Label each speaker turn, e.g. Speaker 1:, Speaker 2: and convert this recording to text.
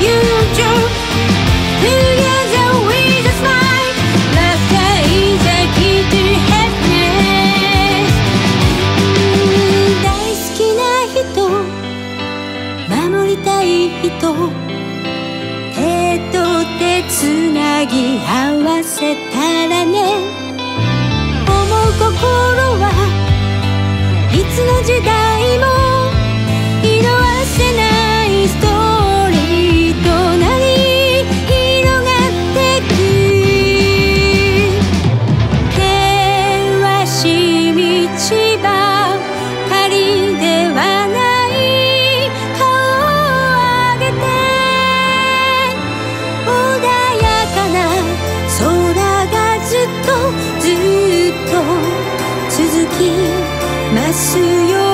Speaker 1: future. Together we just smile. Laughter is the key to happiness. 大好きな人、守りたい人、手と手つなぎ合わせたらね。思う心はいつの時代も色あせないストーリーとなり広がってく。険しい道ばかりではない顔を上げて穏やかな空がずっとずっと続きますよ。